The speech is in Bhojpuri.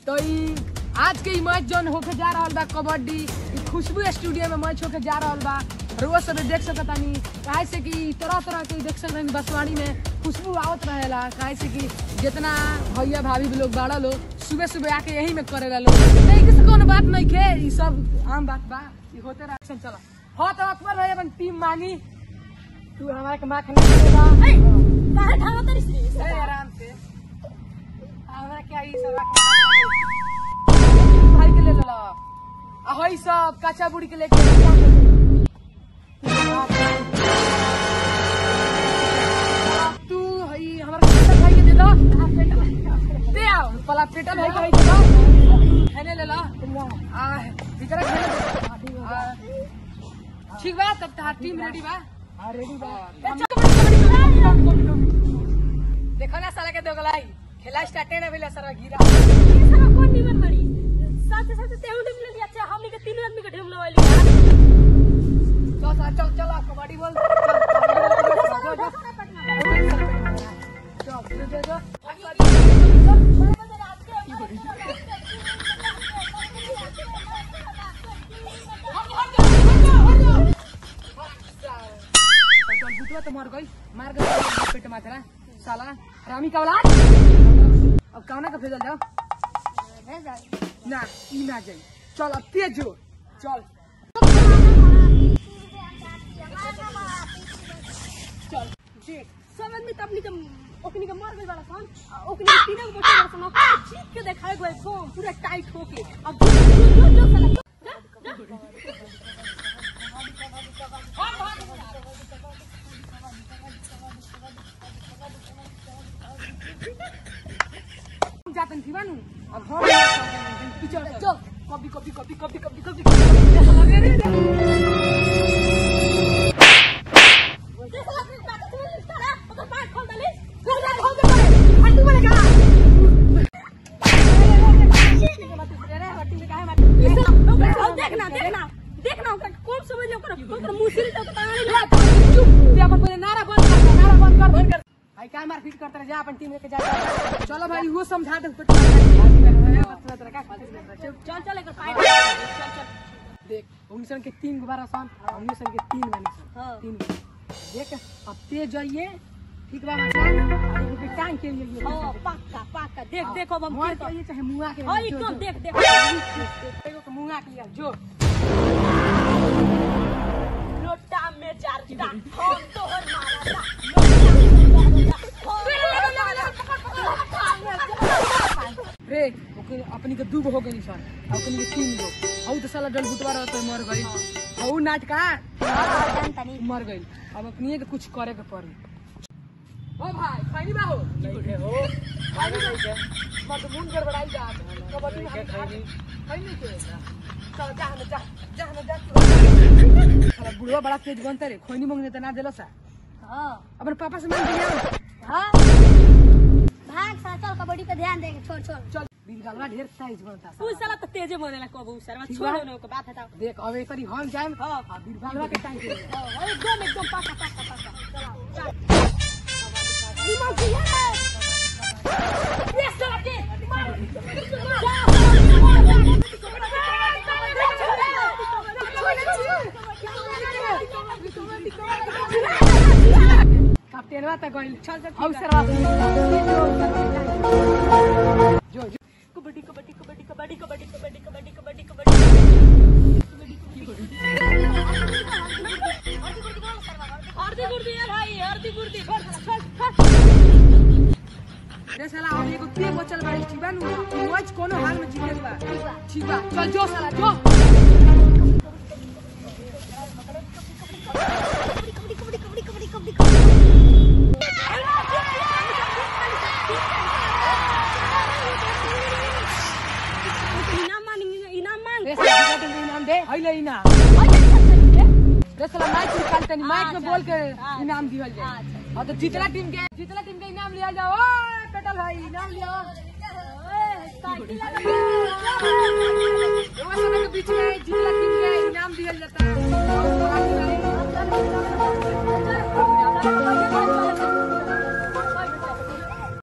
तो आज के मैच जौन होके जा रहा बा कबड्डी खुशबू स्टूडियो में मैच होके जा रहा बा। रोज सब देख सकतानी काहे से कि तरह तरह के देख सकतानी बसवाड़ी में खुशबू आवत रहेला। काहे से कि जितना भैया भाभी लोग बाड़ा लोग सुबह सुबह आके यही में करेला लोग। नहीं किसी कोनो बात नहीं खे, ई सब आम बात बा, ई होते रहा। चला हो तो अकबर भाई अपन टीम मांगी, तू हमारे के मां खने देगा काहे ठावा तरी से आराम से हमरा क्या ई सब भाई के ले ला आ होई सब काचा बुड़ी के लेके तू हई हमरा पेटल भाई के दे दो दे आओ पला पेटल भाई के दे दो खेले ले ला आ भीतर खेले ठीक बा। तब तार टीम रेडी बा? हां रेडी बा। देखो ना साला के दोगलाई खेला स्टार्ट है ना भेला सारा गिरा ये सारा कौन निमन बड़ी साथे साथे तेहु ने मिल लिया। अच्छा हमनी के तीन आदमी के ढेम लवाई लिया। चल चल कबड्डी बोल तो मार गई पेट माथरा साला रामी का औलाद। अब कौना का भेजल जाओ ना ई ना जाई। चल अब तेज जो चल चल देख समझ में तब निकम ओकनी का मार गई वाला सन ओकनी तीनों को बचा सन ठीक के देखाए गए फॉर्म पूरा टाइट होके। अब जो साला जातन थी बानू अब हम पिछड़ चल copy copy copy copy copy copy लगे रे देखना देखना देखना कौन समझ ओकर मुश्किल तो चुप अपन बोले नारा बंद कर भाई क्या मारपीट करते रहे जा अपन टीम लेके जा। चलो भाई वो समझा दे चल चल एक फाइट चल चल देख उनसन के 3 गुब्बारा सन उनसन के 3 मैंने सन 3 देख अब तेज जाइए ठीक बा मतलब आगे के टांग के लिए हां पक्का पक्का देख देखो हम मार के चाहे मुंगा के हां एकदम देख देख देखो के मुंगा के लिया जो लोटा में चार टा हम तोहर मारा रे ओके अपनी के 2 गो हो गई सर अपनी के 3 गो औ तो साला डल बुटवा रहा तो मर गई औ नाटका मर गई। अब अपनी के कुछ करे के पड़ी। ओ भाई खैनी बा हो नहीं हो खानी नहीं के मधुमून गड़बड़ाई जा कबड्डी खैनी के चल जा साला बुढ़वा बड़ा तेज बनता रे खैनी मांगने त ना देलो सा। हां अपन पापा से मांग दिया। हां भाग सा चल कबड्डी पे ध्यान देंगे छोड़ छोड़ चल बिलगलवा ढेर साइज बनता सा तू साला त तेजे बनेला कबू सरवा छोड़ न को बात हटाओ देख अब एक बारी हम जाएम। हां बिलगलवा के टाइम के हां एकदम एकदम पाका चल निमन जी है ये साला के कैप्टन बात गइल चल चल औ सरवा जो कबड्डी कबड्डी कबड्डी कबड्डी कबड्डी कबड्डी कबड्डी कबड्डी कबड्डी आरती गुर्दी है भाई आरती गुर्दी रे साला अब एगो के बचल बाड़ी ठीक बा नु मैच कोनो हाल में जीते बा ठीक बा चल जो साला जो इनाम दे हइले इनाम रे साला माइक निकालते नहीं माइक में बोल के इनाम दिहल जाए। हां तो जितना टीम के इनाम लिया जाओ। ओए पेटल भाई इनाम लिया ओए साइकिल लगा के बीच में जितना टीम के इनाम दिहल जाता है।